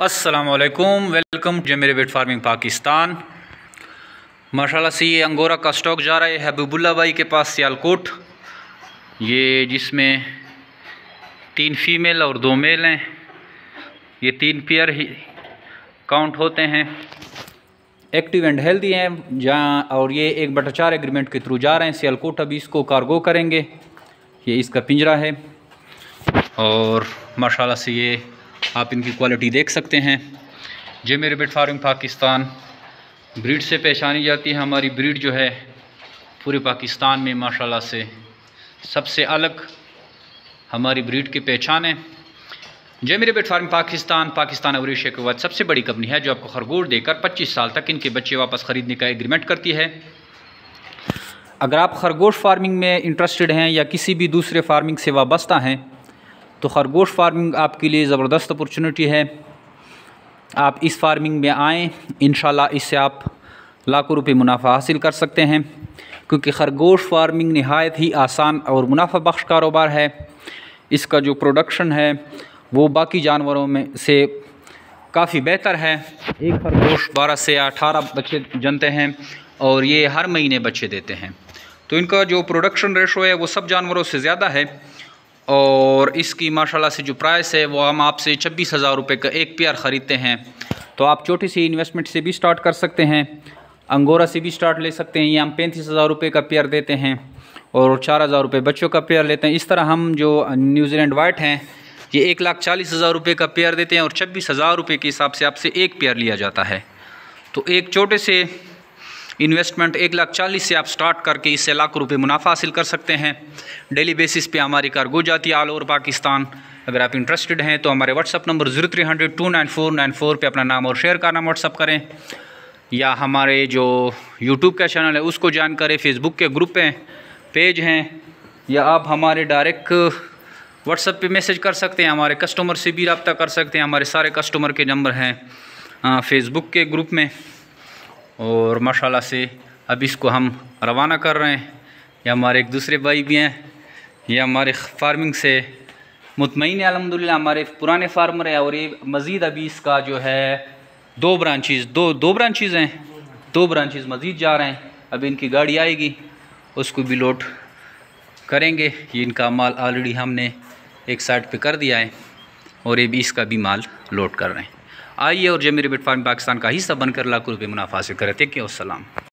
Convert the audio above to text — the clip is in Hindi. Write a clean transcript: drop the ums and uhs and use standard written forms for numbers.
अस्सलामुअलैकुम, वेलकम टू मेरे वेट फार्मिंग पाकिस्तान। माशाल्लाह से ये अंगोरा का स्टॉक जा रहा है हबीबुल्ला भाई के पास सियालकोट, ये जिसमें 3 फीमेल और 2 मेल हैं। ये 3 पेयर ही काउंट होते हैं, एक्टिव एंड हेल्दी हैं जहाँ, और ये 1/4 एग्रीमेंट के थ्रू जा रहे हैं सियालकोट। अभी इसको कार्गो करेंगे। ये इसका पिंजरा है और माशाल्लाह से ये आप इनकी क्वालिटी देख सकते हैं। जे मेरे वेट फार्मिंग पाकिस्तान ब्रीड से पहचानी जाती है। हमारी ब्रीड जो है पूरे पाकिस्तान में माशाल्लाह से सबसे अलग हमारी ब्रीड की पहचान है। जे मेरे वेट फार्मिंग पाकिस्तान और एशिया के बाद सबसे बड़ी कंपनी है जो आपको खरगोश देकर 25 साल तक इनके बच्चे वापस ख़रीदने का एग्रीमेंट करती है। अगर आप खरगोश फार्मिंग में इंटरेस्टेड हैं या किसी भी दूसरे फार्मिंग से वाबस्ता हैं तो खरगोश फार्मिंग आपके लिए ज़बरदस्त अपॉर्चुनिटी है। आप इस फार्मिंग में आएँ, इंशाल्लाह इससे आप लाखों रुपए मुनाफा हासिल कर सकते हैं, क्योंकि खरगोश फार्मिंग नहायत ही आसान और मुनाफा बख्श कारोबार है। इसका जो प्रोडक्शन है वो बाकी जानवरों में से काफ़ी बेहतर है। एक खरगोश 12 से 18 बच्चे जनते हैं और ये हर महीने बच्चे देते हैं, तो इनका जो प्रोडक्शन रेशो है वो सब जानवरों से ज़्यादा है। और इसकी माशाल्लाह से जो प्राइस है वो हम आपसे 26,000 रुपये का एक पेयर ख़रीदते हैं। तो आप छोटी सी इन्वेस्टमेंट से भी स्टार्ट कर सकते हैं, अंगोरा से भी स्टार्ट ले सकते हैं। ये हम 35,000 रुपये का पेयर देते हैं और 4,000 रुपये बच्चों का पेयर लेते हैं। इस तरह हम जो न्यूजीलैंड वाइट हैं ये 1,40,000 रुपये का पेयर देते हैं और 26,000 रुपये के हिसाब से आपसे एक पेयर लिया जाता है। तो एक छोटे से इन्वेस्टमेंट 1,40,000 से आप स्टार्ट करके इससे लाखों रुपए मुनाफा हासिल कर सकते हैं। डेली बेसिस पे हमारी कार्गो जाती है ऑल ओवर पाकिस्तान। अगर आप इंटरेस्टेड हैं तो हमारे व्हाट्सअप नंबर 0300 29494 पे अपना नाम और शेयर का नाम व्हाट्सअप करें, या हमारे जो यूट्यूब का चैनल है उसको ज्वाइन करें, फेसबुक के ग्रुप हैं, पेज हैं, या आप हमारे डायरेक्ट व्हाट्सअप पे मैसेज कर सकते हैं। हमारे कस्टमर से भी रब्ता कर सकते हैं। हमारे सारे कस्टमर के नंबर हैं फेसबुक के ग्रुप में। और माशाल्लाह से अब इसको हम रवाना कर रहे हैं। ये हमारे एक दूसरे भाई भी हैं, ये हमारे फार्मिंग से मुतमईन है अल्हम्दुलिल्लाह, हमारे पुराने फार्मर हैं। और ये मज़ीद अभी इसका जो है 2 ब्रांचेज़ हैं, 2 ब्रांचेज़ मज़ीद जा रहे हैं। अभी इनकी गाड़ी आएगी, उसको भी लोड करेंगे। ये इनका माल ऑलरेडी हमने एक साइड पे कर दिया है और ये भी इसका भी माल लोड कर रहे हैं। आइए और जे मेरे वेट फार्मिंग पाकिस्तान का हिस्सा बनकर लाखों रुपये मुनाफा हासिल करें। अस्सलाम।